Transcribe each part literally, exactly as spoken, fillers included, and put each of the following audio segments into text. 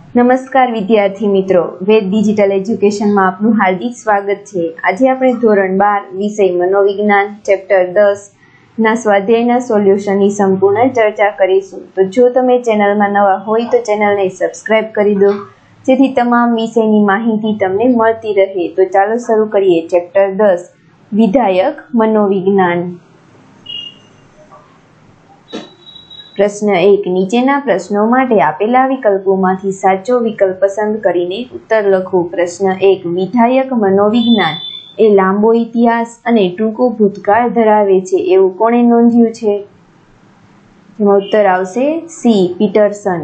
નમસ્કાર વિદ્યાર્થી મિત્રો, વેદ ડિજિટલ એજ્યુકેશનમાં આપનું હાર્દિક સ્વાગત છે। આજે આપણે ધોરણ બાર વિષય મનોવિજ્ઞાન ચેપ્ટર દસ ના સ્વાધ્યાયના સોલ્યુશનની સંપૂર્ણ ચર્ચા કરીશું। તો જો તમે ચેનલમાં નવા હોય તો ચેનલને સબસ્ક્રાઇબ કરી દો, જેથી તમામ વિષયની માહિતી તમને મળતી રહે। તો ચાલો શરૂ કરીએ ચેપ્ટર દસ વિધાયક મનોવિજ્ઞાન। પ્રશ્ન એક, નીચેના પ્રશ્નો માટે આપેલા વિકલ્પોમાંથી સાચો વિકલ્પ પસંદ કરીને ઉત્તર લખો। પ્રશ્ન એક, વિધાયક મનોવિજ્ઞાન એ લાંબો ઇતિહાસ અને ટૂંકો ભૂતકાળ ધરાવે છે એવું કોણે નોંધ્યું છે? જેમાં ઉત્તર આવશે સી પીટરસન।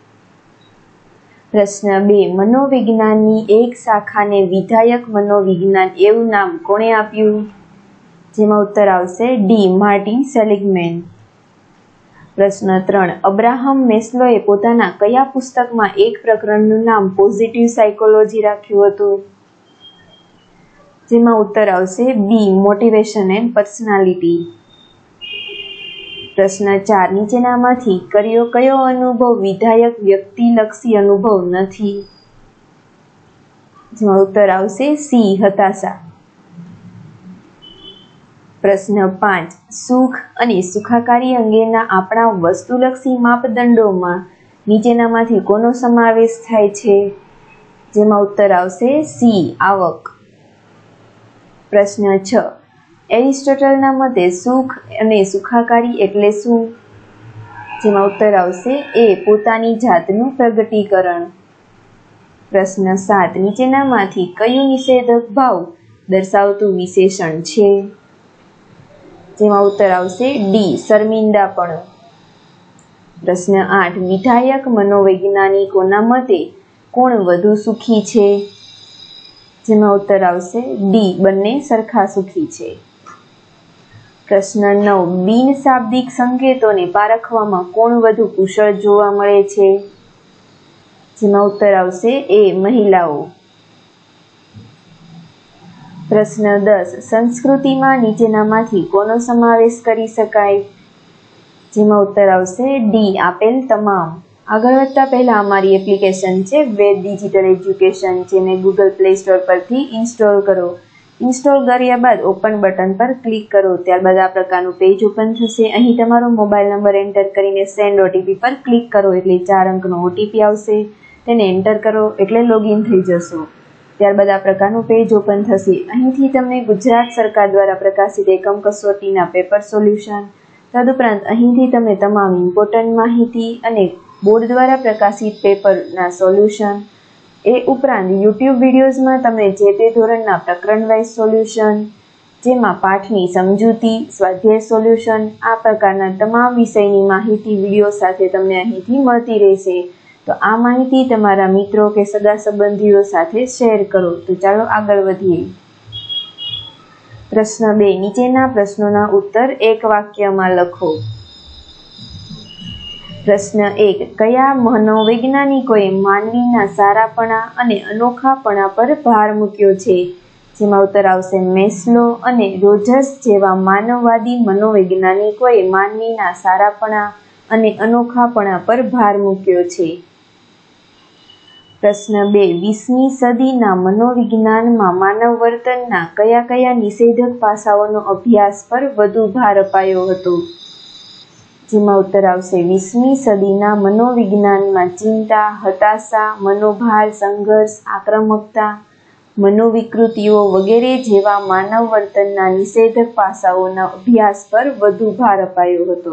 પ્રશ્ન બે, મનોવિજ્ઞાનની એક શાખાને વિધાયક મનોવિજ્ઞાન એવું નામ કોણે આપ્યું? જેમાં ઉત્તર આવશે ડી માર્ટિન સેલિગમેન। પ્રશ્ન ત્રણ, અબ્રાહમ મેસ્લોએ પોતાના કયા પુસ્તકમાં એક પ્રકરણનું નામ પોઝિટિવ સાયકોલોજી રાખ્યું હતું? જેમાં ઉત્તર આવશે બી મોટિવેશન એન્ડ પર્સનાલિટી। પ્રશ્ન ચાર, નીચેનામાંથી કર્યો કયો અનુભવ વિધાયક વ્યક્તિલક્ષી અનુભવ નથી? જેમાં ઉત્તર આવશે સી હતાશા। પ્રશ્ન પાંચ, સુખ અને સુખાકારી અંગેના આપણા વસ્તુલક્ષી માપદંડોમાં નીચેનામાંથી કોનો સમાવેશ થાય છે? જેમાં ઉત્તર આવશે સી આવક। પ્રશ્ન છ, એરિસ્ટોટલના મતે સુખ અને સુખાકારી એટલે શું? જેમાં ઉત્તર આવશે એ પોતાની જાતનું પ્રગટીકરણ। પ્રશ્ન સાત, નીચેનામાંથી કયું નિષેધક ભાવ દર્શાવતું વિશેષણ છે? જેમાં ઉત્તર આવશે ડી શર્મિંદાપણું। પ્રશ્ન આઠ, વિધાયક મનોવૈજ્ઞાનિકોના મતે કોણ વધુ સુખી છે? જેમાં ઉત્તર આવશે ડી બંને સરખા સુખી છે। પ્રશ્ન નવ, બિન શાબ્દિક સંકેતોને પારખવામાં કોણ વધુ કુશળ જોવા મળે છે? જેમાં ઉત્તર આવશે એ મહિલાઓ। પ્રશ્ન દસ, સંસ્કૃતિમાં નીચેનામાંથી કોનો સમાવેશ કરી શકાય? જેમાં ઉત્તર આવશે ડી આપેલ તમામ। આગળ વધતા પહેલા અમારી એપ્લિકેશન છે વેદ ડિજિટલ એજ્યુકેશન, જેને ગૂગલ પ્લે સ્ટોર પરથી ઇન્સ્ટોલ કરો। ઇન્સ્ટોલ કર્યા બાદ ઓપન બટન પર ક્લિક કરો, ત્યારબાદ આ પ્રકારનું પેજ ઓપન થશે। અહીં તમારો મોબાઈલ નંબર એન્ટર કરીને સેન્ડ ઓટીપી પર ક્લિક કરો એટલે ચાર અંકનો ઓટીપી આવશે, તેને એન્ટર કરો એટલે લોગિન થઈ જશો। ત્યારબાદ આ પ્રકારનું પેજ ઓપન થશે। અહીંથી તમને ગુજરાત સરકાર દ્વારા પ્રકાશિત એકમ કસોટીના પેપર સોલ્યુશન, તદુપરાંત અહીંથી તમે તમામ ઇમ્પોર્ટન્ટ માહિતી અને બોર્ડ દ્વારા પ્રકાશિત પેપરના સોલ્યુશન, એ ઉપરાંત યુટ્યુબ વિડીયોઝમાં તમને જે તે ધોરણના પ્રકરણ વાઇઝ સોલ્યુશન, જેમાં પાઠની સમજૂતી, સ્વાધ્યાય સોલ્યુશન, આ પ્રકારના તમામ વિષયની માહિતી વિડીયો સાથે તમને અહીંથી મળતી રહેશે। તો આ માહિતી તમારા મિત્રો કે સગા સંબંધીઓ સાથે શેર કરો। તો ચાલો આગળ વધીએ। પ્રશ્ન બે, નીચેના પ્રશ્નોના ઉત્તર એક વાક્યમાં લખો। પ્રશ્ન એક, કયા મનોવૈજ્ઞાનિકોએ માનવીના સારાપણા અને અનોખાપણા પર ભાર મૂક્યો છે? જેમાં ઉત્તર આવશે મેસ્લો અને રોજર્સ જેવા માનવવાદી મનોવૈજ્ઞાનિકોએ માનવીના સારાપણા અને અનોખાપણા પર ભાર મૂક્યો છે। પ્રશ્ન બે, વીસમી સદીના મનોવિજ્ઞાનમાં માનવ વર્તનના કયા કયા નિષેધક પાસાઓનો અભ્યાસ પર વધુ ભાર અપાયો હતો? જેમાં ઉત્તર આવશે વીસમી સદીના મનોવિજ્ઞાનમાં ચિંતા, હતાશા, મનોભાર, સંઘર્ષ, આક્રમકતા, મનોવિકૃતિઓ વગેરે જેવા માનવ વર્તનના નિષેધક પાસાઓના અભ્યાસ પર વધુ ભાર અપાયો હતો।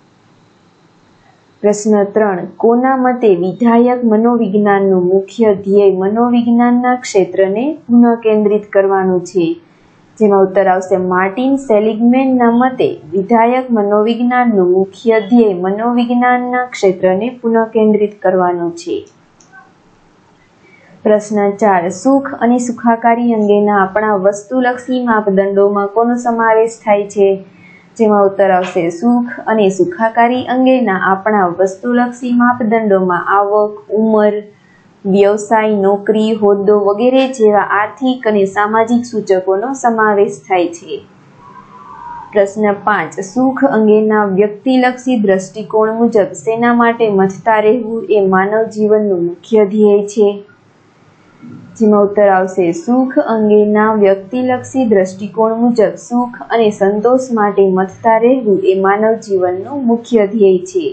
પ્રશ્ન ત્રણ, કોના મતે વિધાયક મનોવિજ્ઞાનનું મુખ્ય ધ્યેય મનોવિજ્ઞાનના ક્ષેત્રને પુનઃકેન્દ્રિત કરવાનું છે? જેમાં ઉત્તર આવશે માર્ટિન સેલિગમેનના મતે વિધાયક મનોવિજ્ઞાનનું મુખ્ય ધ્યેય મનોવિજ્ઞાનના ક્ષેત્રને પુનઃકેન્દ્રિત કરવાનું છે। પ્રશ્ન ચાર, સુખ અને સુખાકારી અંગેના આપણા વસ્તુલક્ષી માપદંડોમાં કોનો સમાવેશ થાય છે? જેમાં ઉત્તર આવશે સુખ અને સુખાકારી અંગેના આપણા વસ્તુલક્ષી માપદંડોમાં આવક, ઉંમર, વ્યવસાય, નોકરી, હોદ્દો વગેરે જેવા આર્થિક અને સામાજિક સૂચકોનો સમાવેશ થાય છે। પ્રશ્ન પાંચ, સુખ અંગેના વ્યક્તિલક્ષી દ્રષ્ટિકોણ મુજબ શેના માટે મથતા રહેવું એ માનવ જીવનનું મુખ્ય ધ્યેય છે? જેમાં ઉત્તર આવશે સુખ અંગેના વ્યક્તિલક્ષી દ્રષ્ટિકોણ મુજબ સુખ અને સંતોષ માટે મથતા રહેવું એ માનવ જીવનનું મુખ્ય ધ્યેય છે.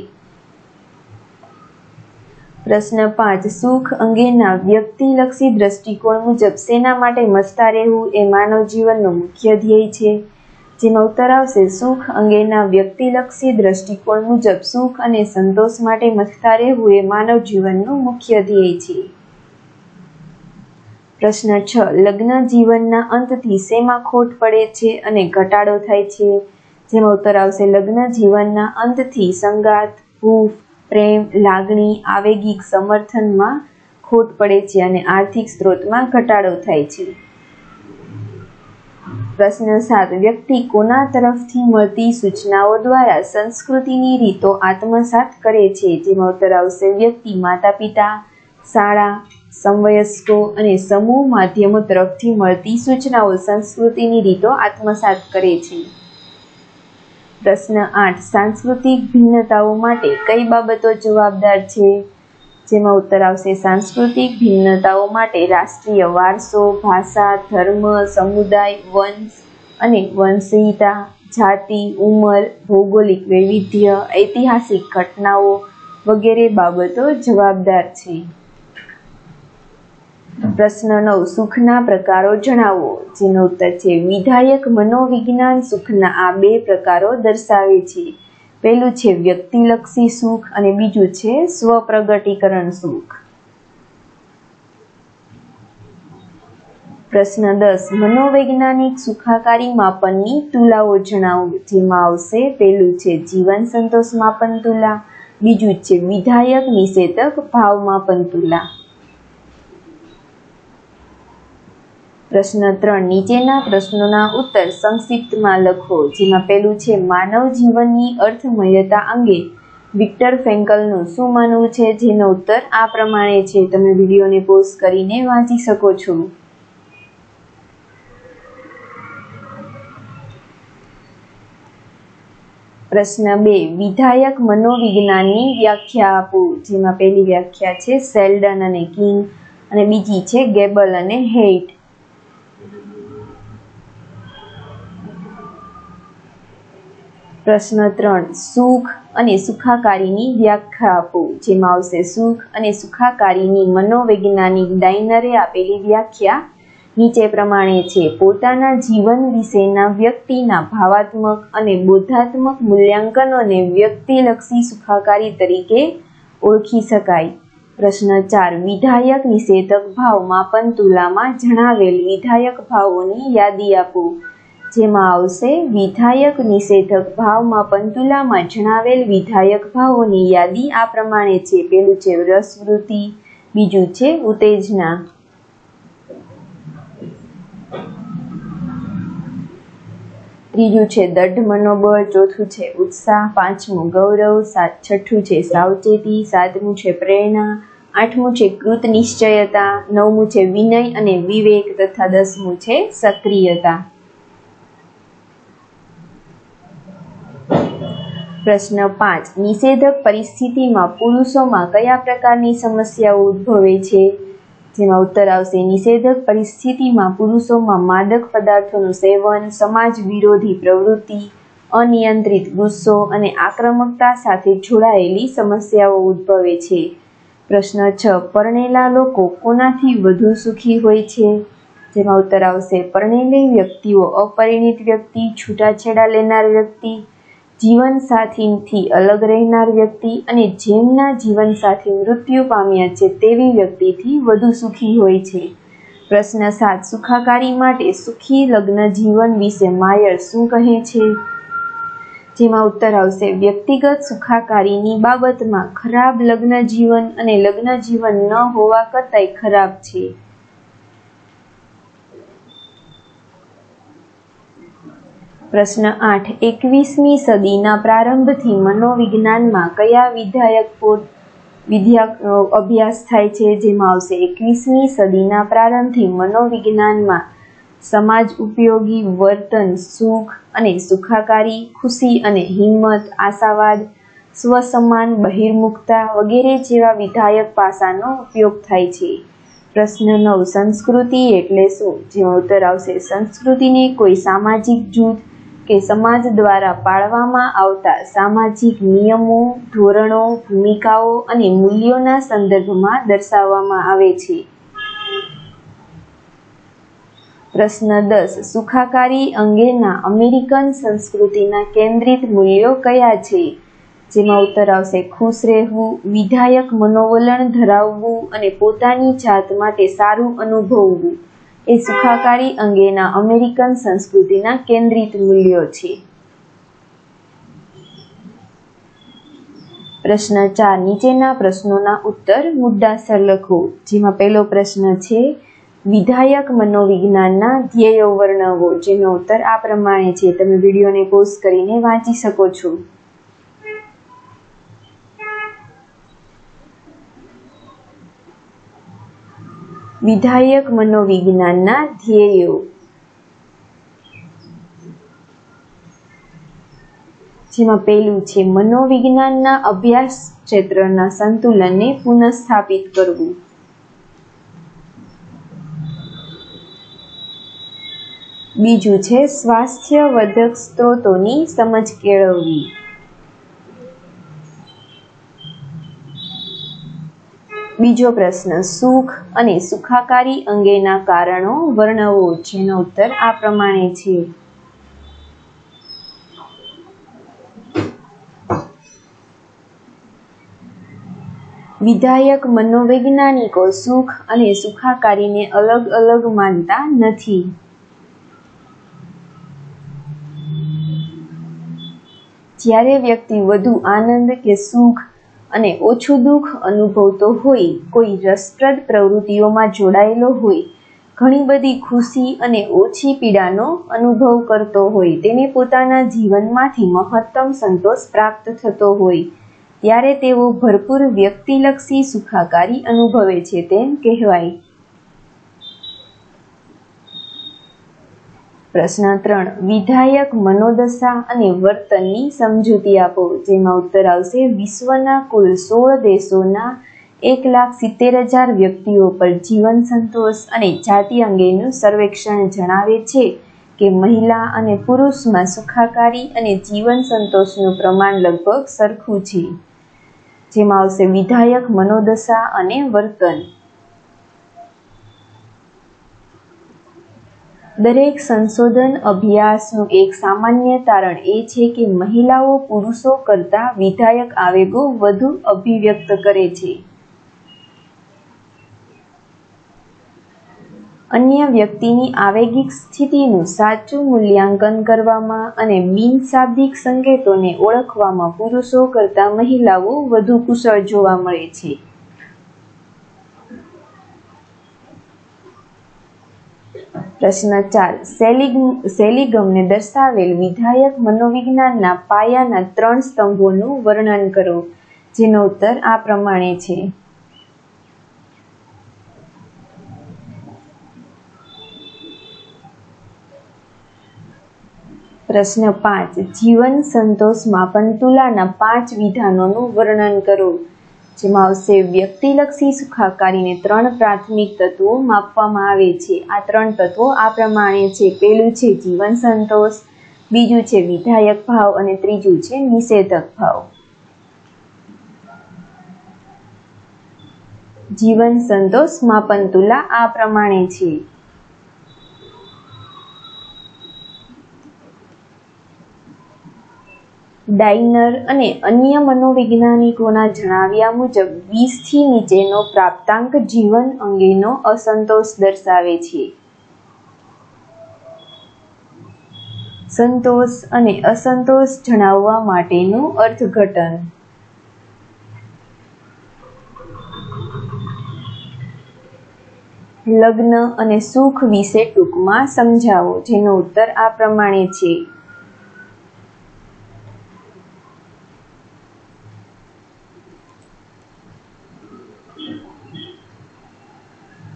પ્રશ્ન પાંચ, સુખ અંગેના વ્યક્તિલક્ષી દ્રષ્ટિકોણ મુજબ શેના માટે મથતા રહેવું એ માનવ જીવનનું મુખ્ય ધ્યેય છે? જેમાં ઉત્તર આવશે સુખ અંગેના વ્યક્તિલક્ષી દ્રષ્ટિકોણ મુજબ સુખ અને સંતોષ માટે મથતા રહેવું એ માનવ જીવનનું મુખ્ય ધ્યેય છે. પ્રશ્ન છ, લગ્ન જીવનના અંતથી શેમાં ખોટ પડે છે અને ઘટાડો થાય છે? જેમાં ઉત્તર આવશે લગ્ન જીવનના અંતથી સંગાત, હૂંફ, પ્રેમ, લાગણી, આવેગિક સમર્થનમાં ખોટ પડે છે અને આર્થિક સ્ત્રોતમાં ઘટાડો થાય છે. પ્રશ્ન સાત, વ્યક્તિ કોના તરફથી મળતી સૂચનાઓ દ્વારા સંસ્કૃતિની રીતો આત્મસાત કરે છે? જેમાં ઉત્તર આવશે વ્યક્તિ માતા પિતા, શાળા, સમવયસ્કો અને સમૂહ માધ્યમો તરફથી મળતી સૂચનાઓ સંસ્કૃતિની રીતો આત્મસાત કરે છે. પ્રશ્ન આઠ, સાંસ્કૃતિક ભિન્નતાઓ માટે કઈ બાબતો જવાબદાર છે? જેમાં ઉત્તર આવશે સાંસ્કૃતિક ભિન્નતાઓ માટે રાષ્ટ્રીય વારસો, ભાષા, ધર્મ, સમુદાય, વંશ અને વંશીયતા, જાતિ, ઉંમર, ભૌગોલિક વૈવિધ્ય, ઐતિહાસિક ઘટનાઓ વગેરે બાબતો જવાબદાર છે. પ્રશ્ન નવ, સુખના પ્રકારો જણાવો. જેનો ઉત્તર છે વિધાયક મનોવિજ્ઞાન સુખના આ બે પ્રકારો દર્શાવે છે. પહેલું છે વ્યક્તિલક્ષી સુખ અને બીજું છે સ્વપ્રગટીકરણ સુખ. પ્રશ્ન દસ, મનોવૈજ્ઞાનિક સુખાકારી માપનની તુલાઓ જણાવો. જેમાં આવશે પહેલું છે જીવન સંતોષ માપન તુલા, બીજું છે વિધાયક નિષેધક ભાવ માપન તુલા. પ્રશ્ન ત્રણ, નીચેના પ્રશ્નોના ઉત્તર સંક્ષિપ્તમાં લખો. જેમાં પહેલું છે માનવ જીવનની અર્થમયતા અંગે વિક્ટર ફ્રેન્કલનું શું માનવું છે? જેનો ઉત્તર આ પ્રમાણે છે. તમે વિડીયોને પોઝ કરીને વાંચી શકો છો. પ્રશ્ન બે, વિધાયક મનોવિજ્ઞાનની વ્યાખ્યા આપો. જેમાં પહેલી વ્યાખ્યા છે સેલ્ડન અને કિંગ અને બીજી છે ગેબલ અને હેઇટ. પ્રશ્ન ત્રણ, સુખ અને સુખાકારીની વ્યાખ્યા આપો. જેમાં આવશે સુખ અને સુખાકારીની મનોવૈજ્ઞાનિક ડાઇનરે આપેલી વ્યાખ્યા નીચે પ્રમાણે છે. પોતાના જીવન વિશેના વ્યક્તિના ભાવાત્મક અને બોધાત્મક મૂલ્યાંકનોને વ્યક્તિલક્ષી સુખાકારી તરીકે ઓળખી શકાય. પ્રશ્ન ચાર, વિધાયક નિષેધક ભાવ માપન તુલામાં જણાવેલ વિધાયક ભાવોની યાદી આપો. જેમાં આવશે વિધાયક નિષેધક ભાવ માપન તુલામાં જણાવેલ વિધાયક ભાવોની યાદી આ પ્રમાણે છે. પહેલું છે રસવૃત્તિ, બીજું છે ઉત્તેજના, ત્રીજું છે દઢ મનોબળ, ચોથું છે ઉત્સાહ, પાંચમું ગૌરવ, સાત છઠ્ઠું છે સાવચેતી, સાતમું છે પ્રેરણા, આઠમું છે કૃત નિશ્ચયતા, નવમું છે વિનય અને વિવેક તથા દસમું છે સક્રિયતા. પ્રશ્ન પાંચ, નિષેધક પરિસ્થિતિમાં પુરુષોમાં કયા પ્રકારની સમસ્યાઓ ઉદ્ભવે છે? જેમાં ઉત્તર આવશે નિષેધક પરિસ્થિતિમાં પુરુષોમાં માદક પદાર્થોનું સેવન, સમાજ વિરોધી પ્રવૃત્તિ, અનિયંત્રિત ગુસ્સો અને આક્રમકતા સાથે જોડાયેલી સમસ્યાઓ ઉદ્ભવે છે. પ્રશ્ન છ, પરણેલા લોકો કોનાથી વધુ સુખી હોય છે? જેમાં ઉત્તર આવશે પરણેલી વ્યક્તિઓ અપરિણિત વ્યક્તિ, છૂટાછેડા લેનાર વ્યક્તિ, જીવનસાથીથી અલગ રહેનાર વ્યક્તિ અને જેમના જીવનસાથી મૃત્યુ પામ્યા છે તેવી વ્યક્તિથી વધુ સુખી હોય છે. પ્રશ્ન સાત, સુખાકારી માટે સુખી લગ્ન જીવન વિશે માયર શું કહે છે? જેમાં ઉત્તર આવશે વ્યક્તિગત સુખાકારીની બાબતમાં ખરાબ લગ્ન જીવન અને લગ્ન જીવન ન હોવા કરતાંય ખરાબ છે. પ્રશ્ન આઠ, એકવીસમી સદીના પ્રારંભથી મનોવિજ્ઞાનમાં કયા વિધાયક વિદ્યા અભ્યાસ થાય છે? જેમાં આવશે એકવીસમી સદીના પ્રારંભથી મનોવિજ્ઞાનમાં સમાજ ઉપયોગી વર્તન, સુખ અને સુખાકારી, ખુશી અને હિંમત, આશાવાદ, સ્વસન્માન, બહિર્મુખતા વગેરે જેવા વિધાયક પાસાનો ઉપયોગ થાય છે. પ્રશ્ન નવ. સંસ્કૃતિ એટલે શું? જેમાં ઉત્તર આવશે સંસ્કૃતિને કોઈ સામાજિક જૂથ કે સમાજ દ્વારા પાળવામાં આવતા સામાજિક નિયમો, ધોરણો, ભૂમિકાઓ અને મૂલ્યોના સંદર્ભમાં દર્શાવવામાં આવે છે. પ્રશ્ન દસ. સુખાકારી અંગેના અમેરિકન સંસ્કૃતિના કેન્દ્રિત મૂલ્યો કયા છે? જેમાં ઉત્તર આવશે ખુશ રહેવું, વિધાયક મનોવલણ ધરાવવું અને પોતાની જાત માટે સારું અનુભવવું એ સુખાકારી અંગેના અમેરિકન સંસ્કૃતિના કેન્દ્રિત મૂલ્યો છે. પ્રશ્ન ચાર. નીચેના પ્રશ્નોના ઉત્તર મુદ્દાસર લખો. જેમાં પહેલો પ્રશ્ન છે વિધાયક મનોવિજ્ઞાનના ધ્યેયો વર્ણવો. જેનો ઉત્તર આ પ્રમાણે છે. તમે વિડીયોને પોઝ કરીને વાંચી શકો છો. વિધાયક મનોવિજ્ઞાનના ધ્યેયો. જેમાં પહેલું છે મનોવિજ્ઞાનના અભ્યાસ ક્ષેત્રના સંતુલનને પુનઃસ્થાપિત કરવું. બીજું છે સ્વાસ્થ્યવર્ધક સ્ત્રોતોની સમજ કેળવવી. બીજો પ્રશ્ન સુખ અને સુખાકારી અંગેના કારણો વર્ણવો. જેનો ઉત્તર આ પ્રમાણે છે. વિધાયક મનોવૈજ્ઞાનિકો સુખ અને સુખાકારીને અલગ અલગ માનતા નથી. જ્યારે વ્યક્તિ વધુ આનંદ કે સુખ અને ઓછું દુઃખ અનુભવતો હોય, કોઈ રસપ્રદ પ્રવૃત્તિઓમાં જોડાયેલો હોય, ઘણી બધી ખુશી અને ઓછી પીડાનો અનુભવ કરતો હોય, તેને પોતાના જીવનમાંથી મહત્તમ સંતોષ પ્રાપ્ત થતો હોય, ત્યારે તેઓ ભરપૂર વ્યક્તિલક્ષી સુખાકારી અનુભવે છે તેમ કહેવાય. પ્રશ્ન ત્રણ. વિધાયક મનોદશા અને વર્તનની સમજૂતી આપો. જેમાં ઉત્તર આવશે વિશ્વના કુલ સોળ દેશોના એક લાખ સિત્તેર હજાર વ્યક્તિઓ પર જીવન સંતોષ અને જાતિ અંગેનું સર્વેક્ષણ જણાવે છે કે મહિલા અને પુરુષમાં સુખાકારી અને જીવન સંતોષનું પ્રમાણ લગભગ સરખું છે. જેમાં આવશે વિધાયક મનોદશા અને વર્તન. દરેક સંશોધન અભ્યાસનું એક સામાન્ય તારણ એ છે કે મહિલાઓ પુરુષો કરતાં વિધાયક આવેગો વધુ અભિવ્યક્ત કરે છે. અન્ય વ્યક્તિની આવેગિક સ્થિતિનું સાચું મૂલ્યાંકન કરવામાં અને બિનશાબ્દિક સંકેતોને ઓળખવામાં પુરુષો કરતાં મહિલાઓ વધુ કુશળ જોવા મળે છે. પ્રશ્ન ચાર. સેલિગમને દર્શાવેલ વિધાયક મનોવિજ્ઞાનના પાયાના ત્રણ સ્તંભોનું વર્ણન કરો. જેનો ઉત્તર આ પ્રમાણે છે. પ્રશ્ન પાંચ. જીવન સંતોષ માપન તુલાના પાંચ વિધાનોનું વર્ણન કરો. જેમાં આવશે વ્યક્તિલક્ષી સુખાકારીને ત્રણ પ્રાથમિક તત્વો માપવામાં આવે છે. આ ત્રણ તત્વો આ પ્રમાણે છે. પહેલું છે જીવન સંતોષ, બીજું છે વિધાયક ભાવ અને ત્રીજું છે નિષેધક ભાવ. જીવન સંતોષ માપન તુલા આ પ્રમાણે છે. ડાઇનર અને અન્ય મનોવૈજ્ઞાનિકોના જણાવ્યા મુજબ વીસ થી નીચેનો પ્રાપ્તાંક જીવન અંગેનો અસંતોષ દર્શાવે છે. સંતોષ અને અસંતોષ જણાવવા માટેનું અર્થઘટન. લગ્ન અને સુખ વિશે ટૂંકમાં સમજાવો. જેનો ઉત્તર આ પ્રમાણે છે.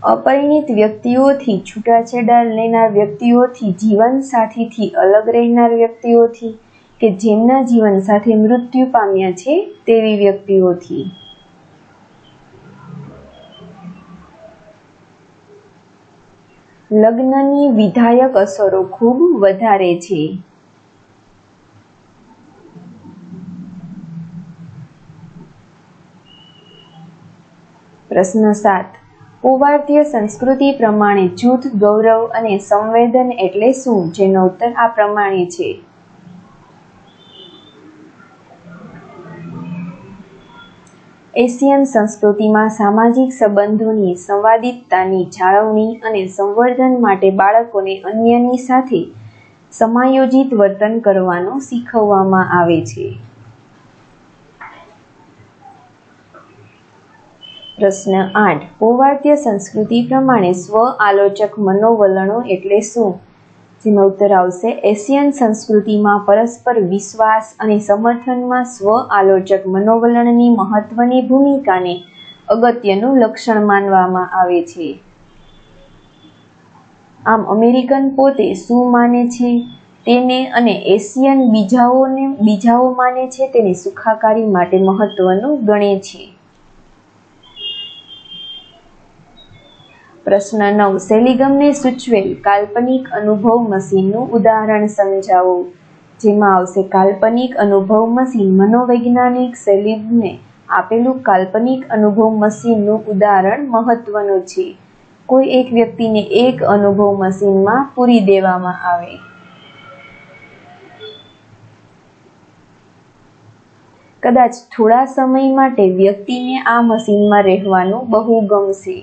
અપરિણિત વ્યક્તિઓથી, છૂટાછેડા લેનાર વ્યક્તિઓથી, જીવનસાથીથી અલગ રહેનાર વ્યક્તિઓથી, કે જેમના જીવનસાથી મૃત્યુ પામ્યા છે તેવી વ્યક્તિઓથી. લગ્નની વિધાયક અસરો ખૂબ વધારે છે. પ્રશ્ન સાત. પૌવાર્ત્ય સંસ્કૃતિ પ્રમાણે જૂથ ગૌરવ અને સંવેદન એટલે શું? જેનો ઉત્તર આ પ્રમાણે છે. એશિયન સંસ્કૃતિમાં સામાજિક સંબંધોની સંવાદિતતાની જાળવણી અને સંવર્ધન માટે બાળકોને અન્યની સાથે સમાયોજિત વર્તન કરવાનું શીખવવામાં આવે છે. પ્રશ્ન આઠ. પૌવાર્ત્ય સંસ્કૃતિ પ્રમાણે સ્વ આલોચક મનોવલણો એટલે શું? જેનો ઉત્તર આવશે એશિયન સંસ્કૃતિમાં પરસ્પર વિશ્વાસ અને સમર્થનમાં સ્વ આલોચક મનોવલણની મહત્વની ભૂમિકાને અગત્યનું લક્ષણ માનવામાં આવે છે. આમ અમેરિકન પોતે શું માને છે તેને અને એશિયન બીજાઓને બીજાઓ માને છે તેને સુખાકારી માટે મહત્વનું ગણે છે. પ્રશ્ન નવ. સેલિગમને સૂચવેલ કાલ્પનિક અનુભવ મશીનનું ઉદાહરણ સમજાવો. જેમાં આવશે કાલ્પનિક અનુભવ મશીન. મનોવૈજ્ઞાનિક સેલિગમને આપેલું કાલ્પનિક અનુભવ મશીનનું ઉદાહરણ મહત્વનું છે. કોઈ એક વ્યક્તિને એક અનુભવ મશીનમાં પૂરી દેવામાં આવે. કદાચ થોડા સમય માટે વ્યક્તિને આ મશીનમાં રહેવાનું બહુ ગમશે.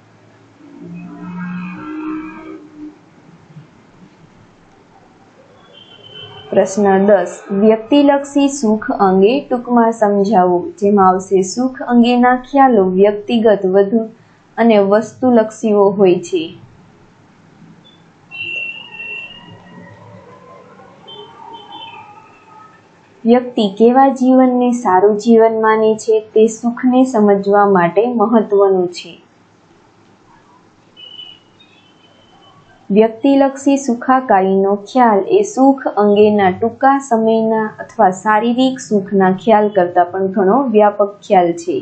પ્રશ્ન દસ. વ્યક્તિલક્ષી સુખ અંગે ટૂંકમાં સમજાવો. જેમાં આવશે સુખ અંગેના ખ્યાલો વ્યક્તિગત, વધુ અને વસ્તુલક્ષીઓ હોય છે. વ્યક્તિ કેવા જીવનને સારું જીવન માને છે તે સુખને સમજવા માટે મહત્વનું છે. વ્યક્તિલક્ષી સુખાકારીનો ખ્યાલ એ સુખ અંગેના ટૂંકા સમયના અથવા શારીરિક સુખના ખ્યાલ કરતાં પણ ઘણો વ્યાપક ખ્યાલ છે.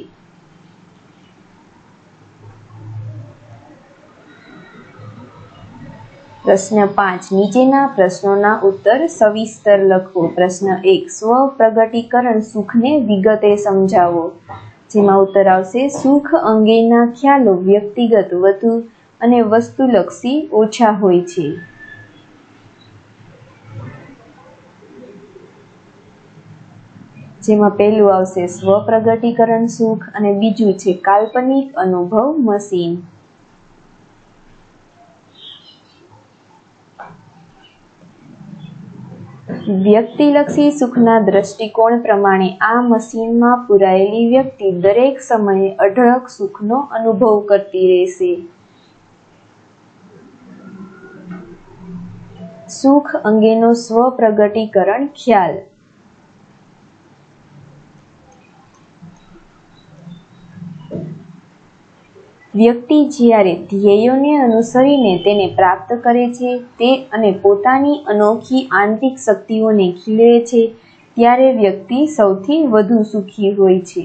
પ્રશ્ન પાંચ. નીચેના પ્રશ્નોના ઉત્તર સવિસ્તર લખો. પ્રશ્ન એક. સ્વ પ્રગટીકરણ સુખને વિગતે સમજાવો. જેમાં ઉત્તર આવશે સુખ અંગેના ખ્યાલો વ્યક્તિગત, વધુ અને વસ્તુલક્ષી ઓછા હોય છે. જેમાં પહેલું આવશે સ્વ પ્રગટીકરણ સુખ અને બીજું છે કાલ્પનિક અનુભવ મશીન. વ્યક્તિલક્ષી સુખના દ્રષ્ટિકોણ પ્રમાણે આ મશીનમાં પુરાયેલી વ્યક્તિ દરેક સમયે અઢળક સુખનો અનુભવ કરતી રહેશે. સુખ અંગેનો સ્વ પ્રગટીકરણ ખ્યાલ. વ્યક્તિ જ્યારે ધ્યેયોને અનુસરીને તેને પ્રાપ્ત કરે છે તે અને પોતાની અનોખી આંતરિક શક્તિઓને ખીલે છે ત્યારે વ્યક્તિ સૌથી વધુ સુખી હોય છે.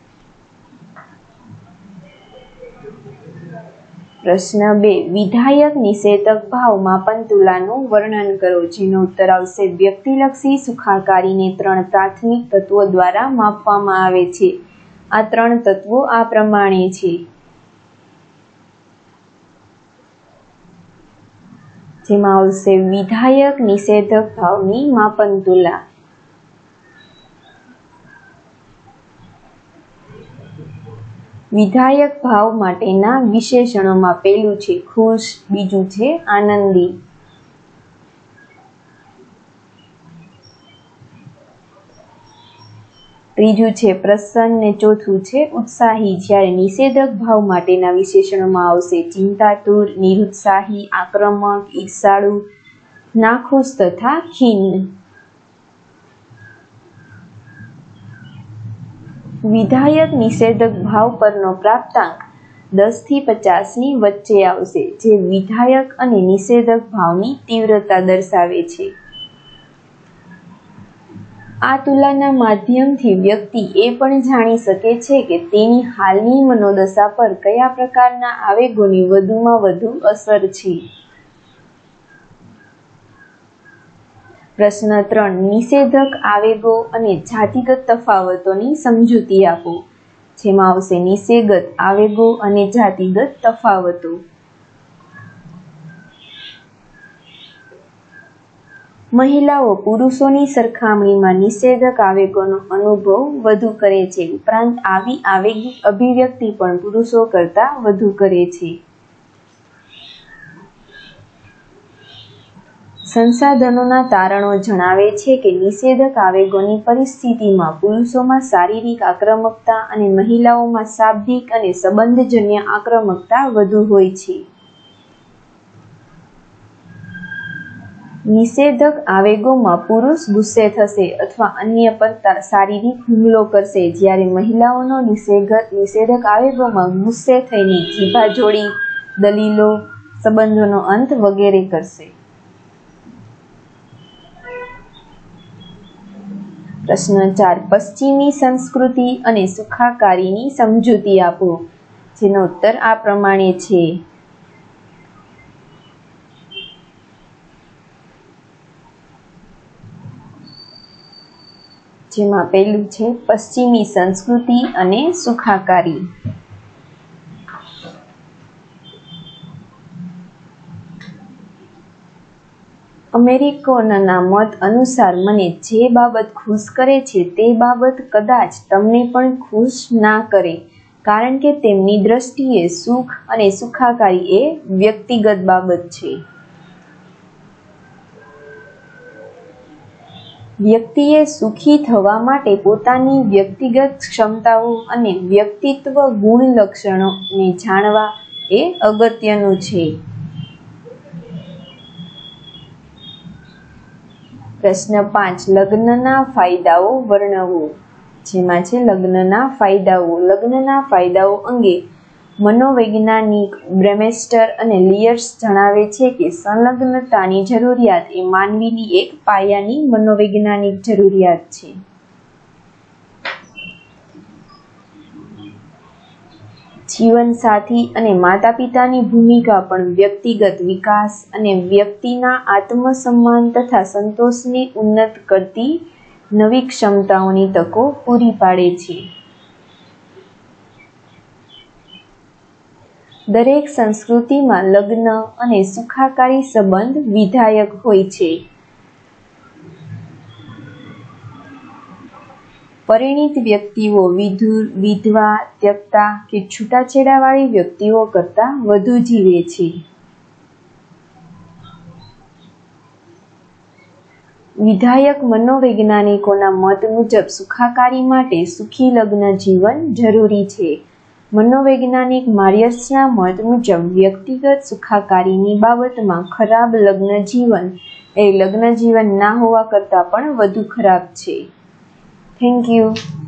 પ્રશ્ન બે. વિધાયક નિષેધક ભાવ માપનતુલાનું વર્ણન કરો. જેનો ઉત્તર આવશે વ્યક્તિલક્ષી સુખાકારીને ત્રણ પ્રાથમિક તત્વો દ્વારા માપવામાં આવે છે. આ ત્રણ તત્વો આ પ્રમાણે છે. જેમાં આવશે વિધાયક નિષેધક ભાવની માપનતુલા. વિધાયક ભાવ માટેના વિશેષણોમાં પહેલું છે ખુશ, બીજું છે આનંદી, ત્રીજું છે પ્રસન્ન ને ચોથું છે ઉત્સાહી. જ્યારે નિષેધક ભાવ માટેના વિશેષણોમાં આવશે ચિંતાતુર, નિરુત્સાહી, આક્રમક, ઈર્ષાળુ, નાખુશ તથા ખિન્ન. વિધાયક નિષેધક ભાવ પરનો પ્રાપ્તાંક દસ થી પચાસ ની વચ્ચે આવશે, જે વિધાયક અને નિષેધક ભાવની તીવ્રતા દર્શાવે છે. આ તુલનાના માધ્યમથી વ્યક્તિ એ પણ જાણી શકે છે કે તેની હાલની મનોદશા પર કયા પ્રકારના આવેગોની વધુમાં વધુ અસર છે. પ્રશ્ન ત્રણ. નિષેધક આવેગો અને જાતિગત તફાવતોની સમજૂતી આપો. જેમાં આવશે નિષેધક આવેગો અને જાતિગત તફાવતો. મહિલાઓ પુરુષોની સરખામણીમાં નિષેધક આવેગોનો અનુભવ વધુ કરે છે. ઉપરાંત આવી આવેગિક અભિવ્યક્તિ પણ પુરુષો કરતાં વધુ કરે છે. સંસાધનોના તારણો જણાવે છે કે નિષેધક આવેગોની પરિસ્થિતિમાં પુરુષોમાં શારીરિક આક્રમકતા અને મહિલાઓમાં શાબ્દિક અને સંબંધજન્ય આક્રમકતા વધુ હોય છે. નિષેધક આવેગોમાં પુરુષ ગુસ્સે થશે અથવા અન્ય પર શારીરિક હુમલો કરશે, જ્યારે મહિલાઓનો નિષેધક આવેગોમાં ગુસ્સે થઈને જીભાજોડી, દલીલો, સંબંધોનો અંત વગેરે કરશે. પ્રશ્ન ચાર. પશ્ચિમી સંસ્કૃતિ અને સુખાકારીની સમજૂતી આપો. જેનો ઉત્તર આ પ્રમાણે છે. જેમાં પહેલું છે પશ્ચિમી સંસ્કૃતિ અને સુખાકારી. અમેરિકનોના મત અનુસાર મને જે બાબત ખુશ કરે છે તે બાબત કદાચ તમને પણ ખુશ ના કરે, કારણ કે તેમની દ્રષ્ટિએ સુખ અને સુખાકારી એ વ્યક્તિગત બાબત છે. વ્યક્તિએ સુખી થવા માટે પોતાની વ્યક્તિગત ક્ષમતાઓ અને વ્યક્તિત્વ ગુણ લક્ષણોને જાણવા એ અગત્યનું છે. પ્રશ્ન પાંચ. લગ્નના ફાયદાઓ વર્ણવો. જેમાં છે લગ્નના ફાયદાઓ. લગ્નના ફાયદાઓ અંગે મનોવૈજ્ઞાનિક બ્રેમેસ્ટર અને લિયર્સ જણાવે છે કે સંલગ્નતાની જરૂરિયાત એ માનવીની એક પાયાની મનોવૈજ્ઞાનિક જરૂરિયાત છે. જીવનસાથી અને માતા પિતાની ભૂમિકા પણ વ્યક્તિગત વિકાસ અને વ્યક્તિના આત્મસન્માન તથા સંતોષને ઉન્નત કરતી નવી ક્ષમતાઓની તકો પૂરી પાડે છે. દરેક સંસ્કૃતિમાં લગ્ન અને સુખાકારી સંબંધ વિધાયક હોય છે. પરિણીત વ્યક્તિઓ વિધુર, વિધવા, ત્યક્તા કે છૂટાછેડાવાળી વ્યક્તિઓ કરતાં વધુ જીવે છે. વિધાયક મનોવૈજ્ઞાનિકોના મત મુજબ સુખાકારી માટે સુખી લગ્ન જીવન જરૂરી છે. મનોવૈજ્ઞાનિક માયર્સના મત મુજબ વ્યક્તિગત સુખાકારીની બાબતમાં ખરાબ લગ્ન જીવન એ લગ્ન જીવન ના હોવા કરતાં પણ વધુ ખરાબ છે. Thank you.